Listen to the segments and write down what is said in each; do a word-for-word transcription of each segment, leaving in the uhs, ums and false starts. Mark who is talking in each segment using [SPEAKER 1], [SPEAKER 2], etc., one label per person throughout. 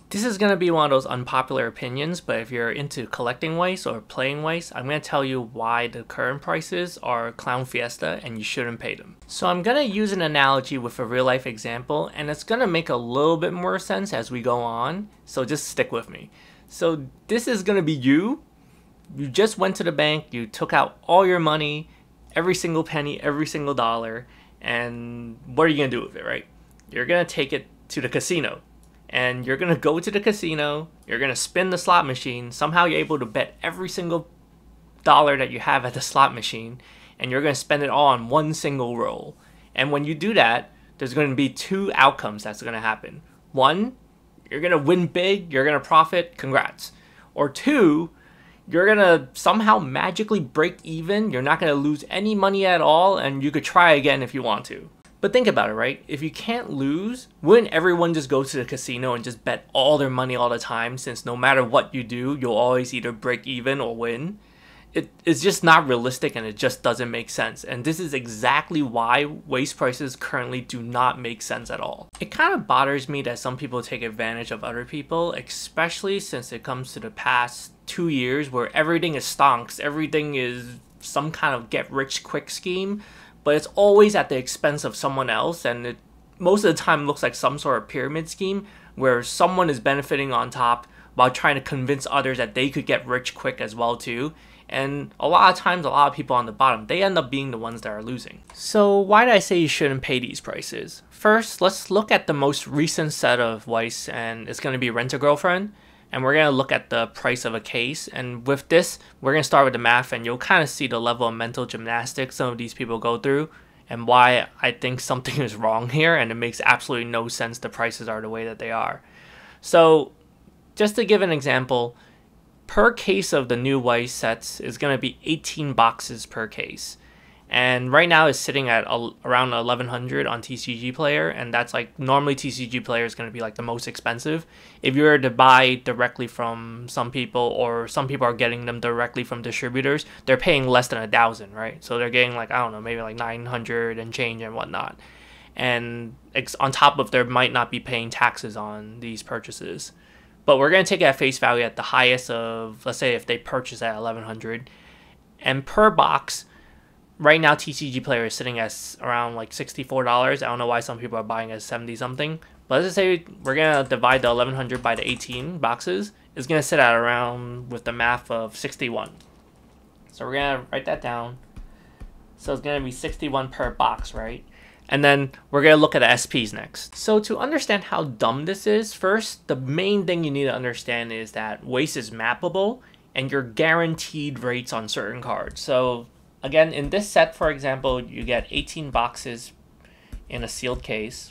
[SPEAKER 1] This is going to be one of those unpopular opinions, but if you're into collecting Weiss or playing Weiss, I'm going to tell you why the current prices are clown fiesta and you shouldn't pay them. So I'm going to use an analogy with a real life example, and it's going to make a little bit more sense as we go on, so just stick with me. So this is going to be you. You just went to the bank, you took out all your money, every single penny, every single dollar, and what are you going to do with it, right? You're going to take it to the casino. And you're going to go to the casino, you're going to spin the slot machine, somehow you're able to bet every single dollar that you have at the slot machine, and you're going to spend it all on one single roll. And when you do that, there's going to be two outcomes that's going to happen. One, you're going to win big, you're going to profit, congrats. Or two, you're going to somehow magically break even, you're not going to lose any money at all, and you could try again if you want to. But think about it, right? If you can't lose, wouldn't everyone just go to the casino and just bet all their money all the time, since no matter what you do, you'll always either break even or win? It, it's just not realistic, and it just doesn't make sense. And this is exactly why Weiss prices currently do not make sense at all. It kind of bothers me that some people take advantage of other people, especially since it comes to the past two years where everything is stonks, everything is some kind of get rich quick scheme. But it's always at the expense of someone else, and it most of the time looks like some sort of pyramid scheme where someone is benefiting on top while trying to convince others that they could get rich quick as well too. And a lot of times, a lot of people on the bottom, they end up being the ones that are losing. So why did I say you shouldn't pay these prices? First, let's look at the most recent set of Weiss, and it's going to be Rent-A-Girlfriend. And we're going to look at the price of a case. And with this, we're going to start with the math, and you'll kind of see the level of mental gymnastics some of these people go through and why I think something is wrong here, and it makes absolutely no sense the prices are the way that they are. So just to give an example, per case of the new Weiss sets is going to be eighteen boxes per case. And right now it's sitting at around eleven hundred on T C G Player, and that's like normally T C G Player is going to be like the most expensive. If you were to buy directly from some people, or some people are getting them directly from distributors, they're paying less than a thousand, right? So they're getting like, I don't know, maybe like nine hundred and change and whatnot. And on top of, there might not be paying taxes on these purchases. But we're going to take it at face value at the highest of, let's say if they purchase at eleven hundred, and per box, right now, T C G Player is sitting at around like sixty-four dollars. I don't know why some people are buying at seventy something. But let's just say we're going to divide the eleven hundred by the eighteen boxes. It's going to sit at around, with the math, of sixty-one. So we're going to write that down. So it's going to be sixty-one per box, right? And then we're going to look at the S Ps next. So to understand how dumb this is, first, the main thing you need to understand is that Weiss is mappable, and you're guaranteed rates on certain cards. So again, in this set, for example, you get eighteen boxes in a sealed case.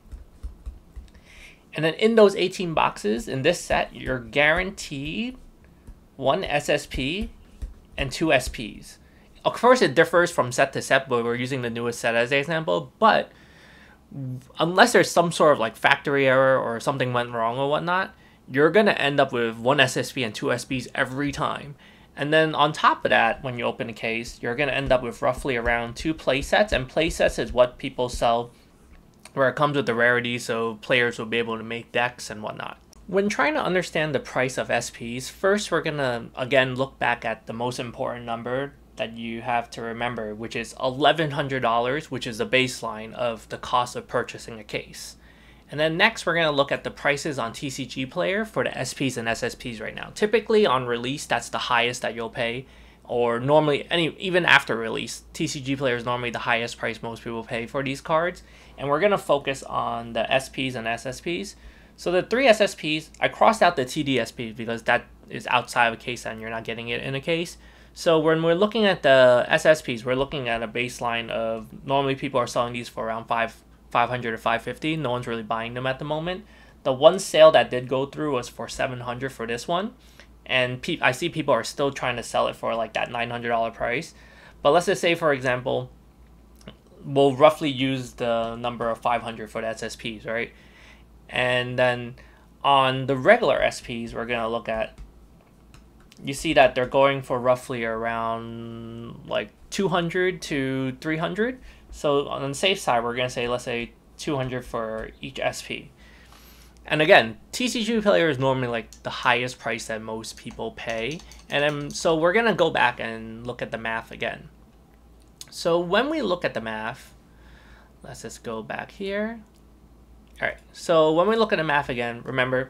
[SPEAKER 1] And then in those eighteen boxes, in this set, you're guaranteed one S S P and two S Ps. Of course, it differs from set to set, but we're using the newest set as an example. But unless there's some sort of like factory error or something went wrong or whatnot, you're going to end up with one S S P and two S Ps every time. And then on top of that, when you open a case, you're going to end up with roughly around two play sets. And play sets is what people sell where it comes with the rarity, so players will be able to make decks and whatnot. When trying to understand the price of S Ps, first we're going to, again, look back at the most important number that you have to remember, which is eleven hundred dollars, which is the baseline of the cost of purchasing a case. And then next, we're going to look at the prices on T C G Player for the S Ps and S S Ps right now. Typically on release, that's the highest that you'll pay, or normally, any even after release, T C G Player is normally the highest price most people pay for these cards. And we're going to focus on the S Ps and S S Ps. So the three S S Ps, I crossed out the T D S Ps because that is outside of a case and you're not getting it in a case. So when we're looking at the S S Ps, we're looking at a baseline of, normally people are selling these for around five. 500 or five fifty. No one's really buying them at the moment. The one sale that did go through was for seven hundred for this one, and pe I see people are still trying to sell it for like that nine hundred dollar price. But let's just say, for example, we'll roughly use the number of five hundred for the S S Ps, right? And then on the regular S Ps, we're gonna look at, you see that they're going for roughly around like two hundred to three hundred. So on the safe side, we're going to say, let's say two hundred for each S P. And again, T C G Player is normally like the highest price that most people pay. And then, so we're gonna go back and look at the math again. So when we look at the math, let's just go back here. All right, so when we look at the math again, remember,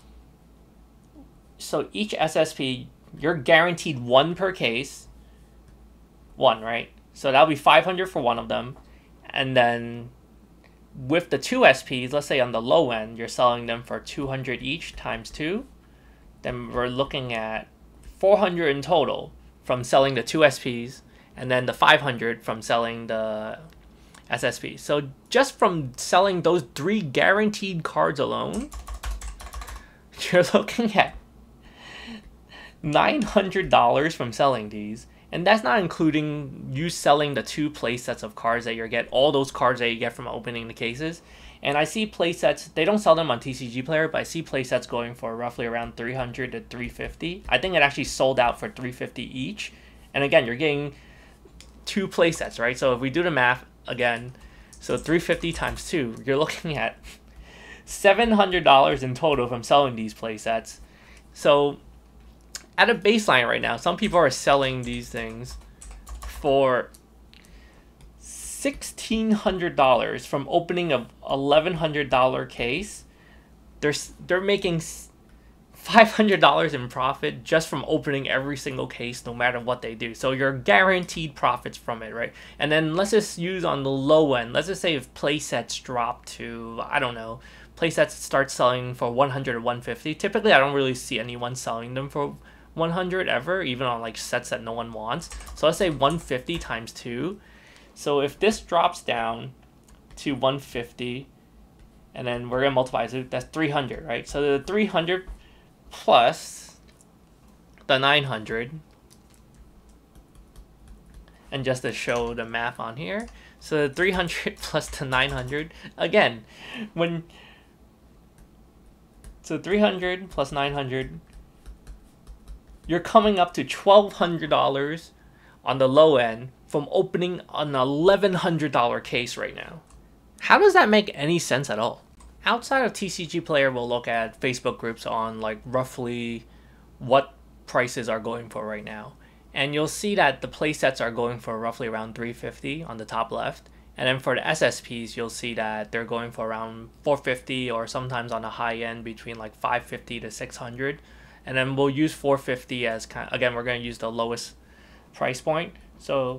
[SPEAKER 1] so each S S P, you're guaranteed one per case, one, right? So that'll be five hundred for one of them. And then with the two S Ps, let's say on the low end, you're selling them for two hundred each times two. Then we're looking at four hundred in total from selling the two S Ps, and then the five hundred from selling the S S P. So just from selling those three guaranteed cards alone, you're looking at nine hundred dollars from selling these. And that's not including you selling the two play sets of cards that you get, all those cards that you get from opening the cases. And I see play sets, they don't sell them on T C G Player, but I see play sets going for roughly around three hundred to three fifty. I think it actually sold out for three fifty each. And again, you're getting two play sets, right? So if we do the math again, so three fifty times two, you're looking at seven hundred dollars in total from selling these play sets. So at a baseline right now, some people are selling these things for sixteen hundred dollars from opening a eleven hundred dollar case. They're, they're making five hundred dollars in profit just from opening every single case, no matter what they do. So you're guaranteed profits from it, right? And then let's just use on the low end. Let's just say if play sets drop to, I don't know, play sets start selling for one hundred or one fifty. Typically, I don't really see anyone selling them for one hundred ever, even on like sets that no one wants. So let's say one fifty times two. So if this drops down to one fifty, and then we're gonna multiply it, that's three hundred, right? So the three hundred plus the nine hundred, and just to show the math on here, so the three hundred plus the nine hundred, again, when, so three hundred plus nine hundred, you're coming up to twelve hundred dollars on the low end from opening an eleven hundred dollar case right now. How does that make any sense at all? Outside of T C G Player, we'll look at Facebook groups on like roughly what prices are going for right now. And you'll see that the play sets are going for roughly around three fifty on the top left. And then for the S S Ps, you'll see that they're going for around four fifty, or sometimes on the high end between like five fifty to six hundred. And then we'll use four fifty as kind of, again, we're going to use the lowest price point. So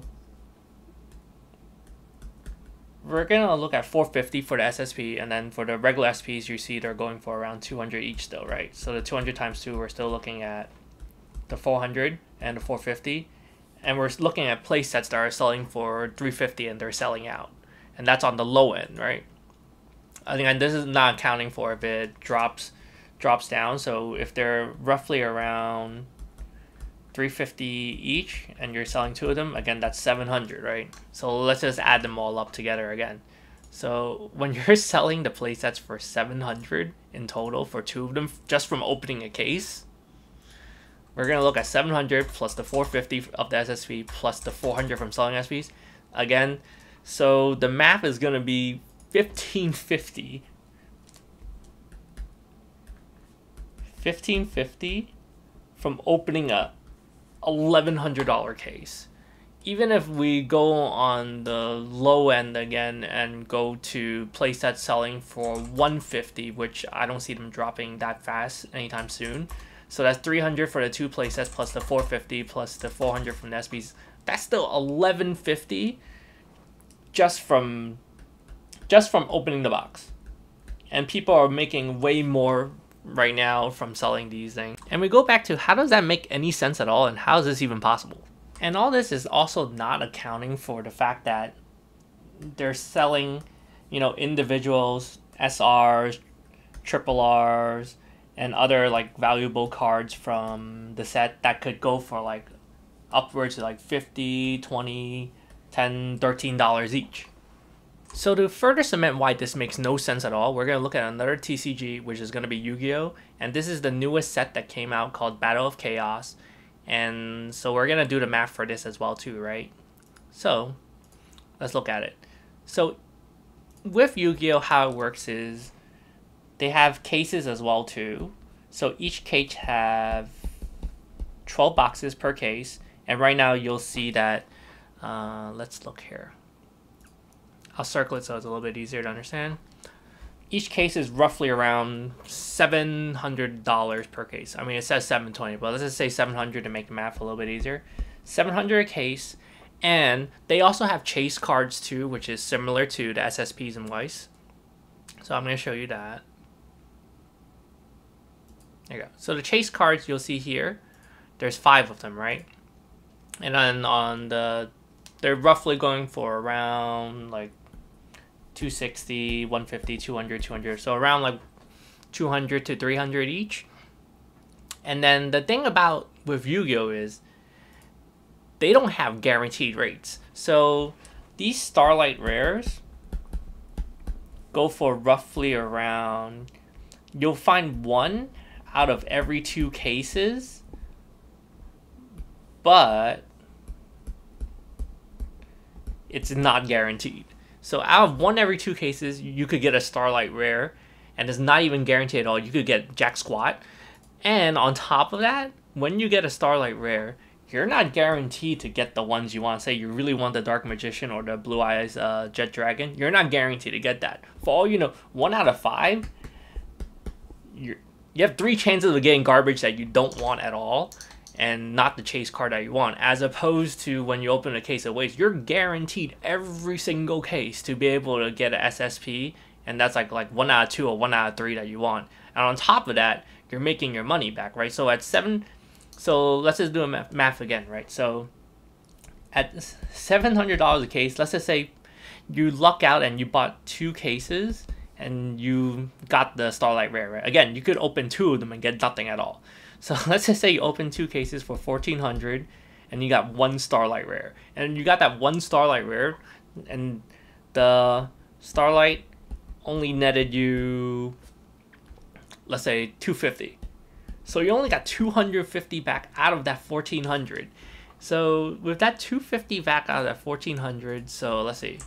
[SPEAKER 1] we're going to look at four fifty for the S S P, and then for the regular S Ps, you see they're going for around two hundred each still, right? So the two hundred times two, we're still looking at the four hundred and the four fifty. And we're looking at play sets that are selling for three fifty and they're selling out. And that's on the low end, right? I think, and this is not accounting for if it drops drops down. So if they're roughly around three fifty each and you're selling two of them, again, that's seven hundred, right? So let's just add them all up together again. So when you're selling the play sets for seven hundred in total for two of them just from opening a case, we're going to look at seven hundred plus the four fifty of the S S P plus the four hundred from selling S Ps. Again, so the math is going to be fifteen fifty. fifteen fifty from opening a eleven hundred dollar case. Even if we go on the low end again and go to play sets selling for one fifty, which I don't see them dropping that fast anytime soon. So that's three hundred for the two play sets plus the four fifty plus the four hundred from the S Ps. That's still eleven fifty just from just from opening the box. And people are making way more right now from selling these things. And we go back to, how does that make any sense at all, and how is this even possible? And all this is also not accounting for the fact that they're selling, you know, individuals, S Rs, triple Rs, and other like valuable cards from the set that could go for like upwards of like fifty, twenty, ten, thirteen dollars each. So to further cement why this makes no sense at all, we're going to look at another T C G, which is going to be Yu-Gi-Oh! And this is the newest set that came out called Battle of Chaos. And so we're going to do the math for this as well too, right? So let's look at it. So with Yu-Gi-Oh! How it works is they have cases as well too. So each case have twelve boxes per case, and right now you'll see that, uh, let's look here. I'll circle it so it's a little bit easier to understand. Each case is roughly around seven hundred dollars per case. I mean, it says seven hundred twenty dollars, but let's just say seven hundred dollars to make the math a little bit easier. seven hundred dollars a case, and they also have chase cards too, which is similar to the S S Ps and Weiss. So I'm going to show you that. There you go. So the chase cards you'll see here, there's five of them, right? And then on the, they're roughly going for around like two sixty, one fifty, two hundred, two hundred. So around like two hundred to three hundred each. And then the thing about with Yu-Gi-Oh is they don't have guaranteed rates. So these Starlight Rares go for roughly around, you'll find one out of every two cases, but it's not guaranteed. So out of one every two cases, you could get a Starlight Rare, and it's not even guaranteed at all. You could get Jack Squat. And on top of that, when you get a Starlight Rare, you're not guaranteed to get the ones you want. Say you really want the Dark Magician or the Blue Eyes uh, Jet Dragon, you're not guaranteed to get that. For all you know, one out of five, you're, you have three chances of getting garbage that you don't want at all, and not the chase card that you want. As opposed to when you open a case of Weiss, you're guaranteed every single case to be able to get an S S P, and that's like like one out of two or one out of three that you want. And on top of that, you're making your money back, right? So at seven, so let's just do a math, math again, right? So at seven hundred dollars a case, let's just say you luck out and you bought two cases and you got the Starlight Rare, right? Again, you could open two of them and get nothing at all. So let's just say you open two cases for fourteen hundred dollars and you got one Starlight Rare. And you got that one Starlight Rare, and the Starlight only netted you, let's say, two hundred fifty dollars. So you only got two hundred fifty dollars back out of that fourteen hundred dollars. So with that two hundred fifty dollars back out of that fourteen hundred dollars, so let's see,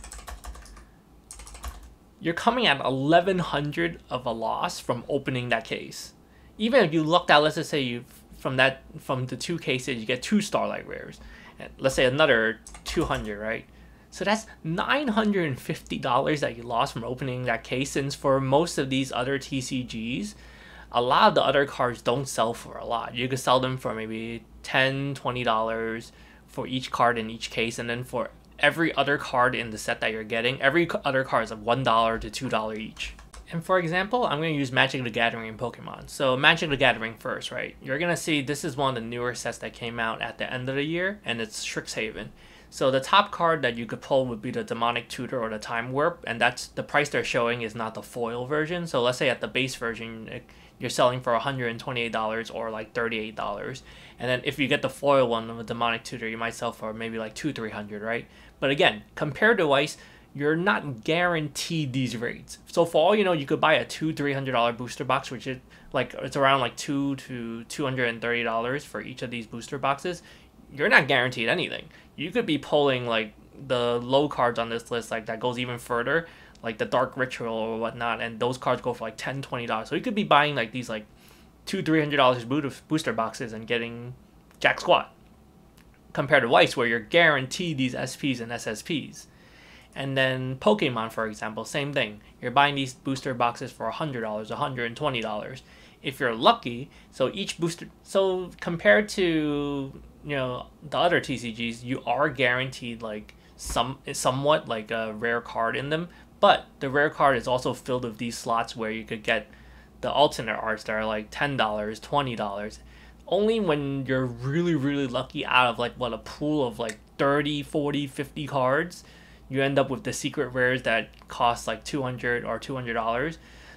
[SPEAKER 1] you're coming at eleven hundred dollars of a loss from opening that case. Even if you lucked out, let's just say you from that from the two cases you get two Starlight Rares, and let's say another two hundred, right? So that's nine hundred fifty dollars that you lost from opening that case. Since for most of these other T C Gs, a lot of the other cards don't sell for a lot. You could sell them for maybe ten dollars, twenty dollars for each card in each case, and then for every other card in the set that you're getting, every other card is like one dollar to two dollars each. And for example, I'm going to use Magic the Gathering and Pokemon. So Magic the Gathering first, right? You're going to see this is one of the newer sets that came out at the end of the year, and it's Strixhaven. So the top card that you could pull would be the Demonic Tutor or the Time Warp, and that's the price they're showing is not the foil version. So let's say at the base version, you're selling for one hundred twenty-eight dollars or like thirty-eight dollars. And then if you get the foil one of the Demonic Tutor, you might sell for maybe like two hundred, three hundred, right? But again, compared to Weiss, you're not guaranteed these rates. So for all you know, you could buy a two, three hundred dollar booster box, which is like it's around like two to two hundred and thirty dollars for each of these booster boxes. You're not guaranteed anything. You could be pulling like the low cards on this list, like that goes even further, like the Dark Ritual or whatnot, and those cards go for like ten, twenty dollars. So you could be buying like these like two, three hundred dollars booster boxes and getting Jack Squat. Compared to Weiss, where you're guaranteed these S Ps and S S Ps. And then Pokemon, for example, same thing. You're buying these booster boxes for one hundred dollars, one hundred twenty dollars. If you're lucky, so each booster, so compared to, you know, the other T C Gs, you are guaranteed like some, somewhat like a rare card in them, but the rare card is also filled with these slots where you could get the alternate arts that are like ten dollars, twenty dollars. Only when you're really, really lucky out of like what a pool of like thirty, forty, fifty cards, you end up with the secret rares that cost like two hundred or two hundred dollars.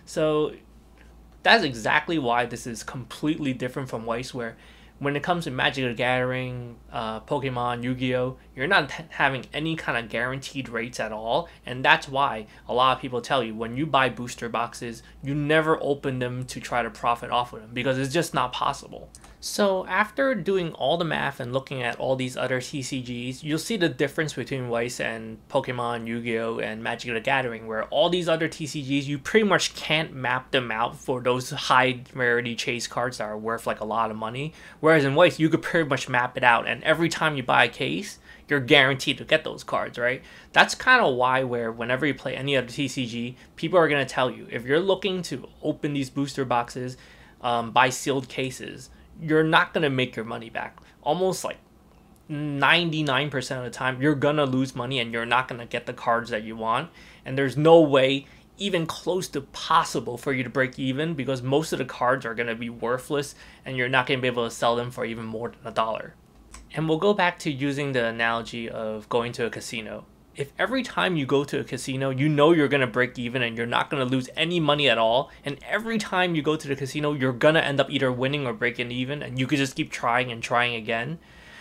[SPEAKER 1] So that's exactly why this is completely different from Weiss, where when it comes to Magic the Gathering, uh, Pokemon, Yu-Gi-Oh, you're not having any kind of guaranteed rates at all. And that's why a lot of people tell you when you buy booster boxes, you never open them to try to profit off of them, because it's just not possible. So after doing all the math and looking at all these other T C Gs, you'll see the difference between Weiss and Pokemon, Yu-Gi-Oh, and Magic the Gathering, where all these other T C Gs, you pretty much can't map them out for those high rarity chase cards that are worth like a lot of money. Whereas in Weiss, you could pretty much map it out, and every time you buy a case, you're guaranteed to get those cards, right? That's kind of why where whenever you play any other T C G, people are going to tell you, if you're looking to open these booster boxes, um, buy sealed cases, you're not going to make your money back. Almost like ninety-nine percent of the time, you're going to lose money and you're not going to get the cards that you want. And there's no way even close to possible for you to break even, because most of the cards are going to be worthless and you're not going to be able to sell them for even more than a dollar. And we'll go back to using the analogy of going to a casino. If every time you go to a casino, you know you're going to break even and you're not going to lose any money at all, and every time you go to the casino, you're going to end up either winning or breaking even, and you could just keep trying and trying again,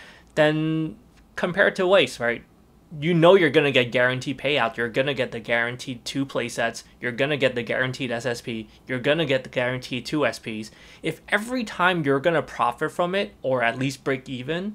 [SPEAKER 1] then compared to Weiss, right? You know you're going to get guaranteed payout, you're going to get the guaranteed two playsets, you're going to get the guaranteed S S P, you're going to get the guaranteed two S Ps. If every time you're going to profit from it, or at least break even,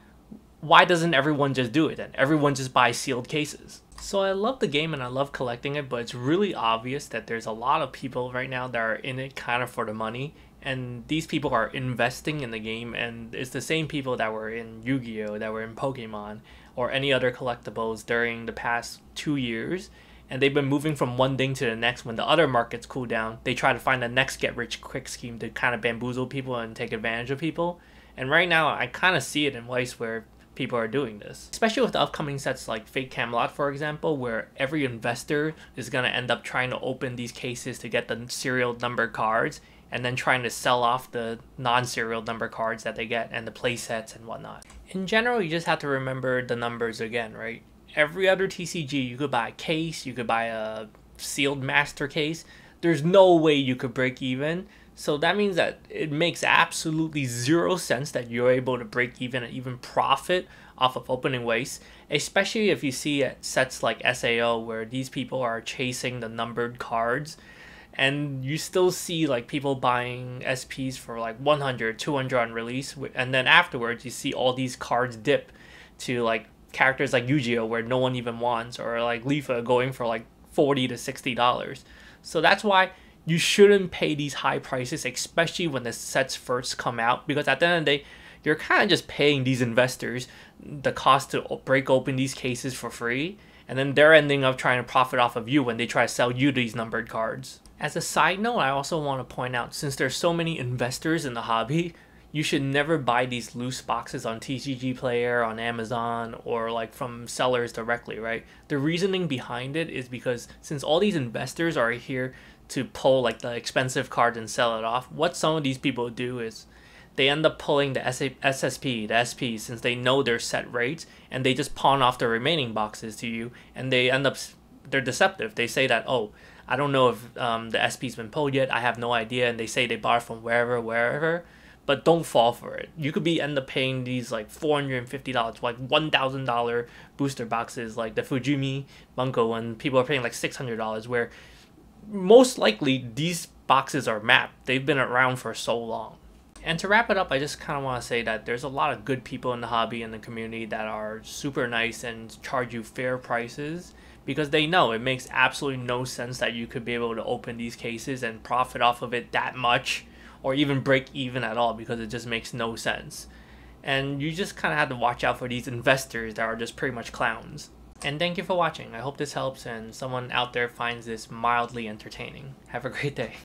[SPEAKER 1] why doesn't everyone just do it then? Everyone just buys sealed cases. So I love the game and I love collecting it, but it's really obvious that there's a lot of people right now that are in it kind of for the money, and these people are investing in the game, and it's the same people that were in Yu-Gi-Oh, that were in Pokemon, or any other collectibles during the past two years, and they've been moving from one thing to the next. When the other markets cool down, they try to find the next get-rich-quick scheme to kind of bamboozle people and take advantage of people. And right now, I kind of see it in Weiss where people are doing this, especially with the upcoming sets like Fate Camelot, for example, where every investor is going to end up trying to open these cases to get the serial number cards, and then trying to sell off the non-serial number cards that they get and the play sets and whatnot. In general, you just have to remember the numbers again, right? Every other T C G, you could buy a case, you could buy a sealed master case. There's no way you could break even. So that means that it makes absolutely zero sense that you're able to break even and even profit off of opening Weiss, especially if you see at sets like S A O where these people are chasing the numbered cards, and you still see like people buying S Ps for like one hundred, two hundred on release, and then afterwards you see all these cards dip to like characters like Yu-Gi-Oh where no one even wants, or like Leafa going for like forty to sixty dollars. So that's why you shouldn't pay these high prices, especially when the sets first come out, because at the end of the day, you're kind of just paying these investors the cost to break open these cases for free, and then they're ending up trying to profit off of you when they try to sell you these numbered cards. As a side note, I also want to point out, since there's so many investors in the hobby, you should never buy these loose boxes on T C G Player, on Amazon, or like from sellers directly, right? The reasoning behind it is because since all these investors are here to pull like the expensive card and sell it off, what some of these people do is they end up pulling the S S P, the S P, since they know their set rates, and they just pawn off the remaining boxes to you, and they end up, they're deceptive. They say that, oh, I don't know if um, the S P's been pulled yet, I have no idea, and they say they bought it from wherever, wherever, but don't fall for it. You could be end up paying these like four hundred fifty dollars, like one thousand dollar booster boxes, like the Fujimi Bunko one, people are paying like six hundred dollars, where most likely these boxes are mapped. They've been around for so long. And to wrap it up, I just kind of want to say that there's a lot of good people in the hobby and the community that are super nice and charge you fair prices, because they know it makes absolutely no sense that you could be able to open these cases and profit off of it that much, or even break even at all, because it just makes no sense. And you just kind of have to watch out for these investors that are just pretty much clowns. And thank you for watching. I hope this helps and someone out there finds this mildly entertaining. Have a great day.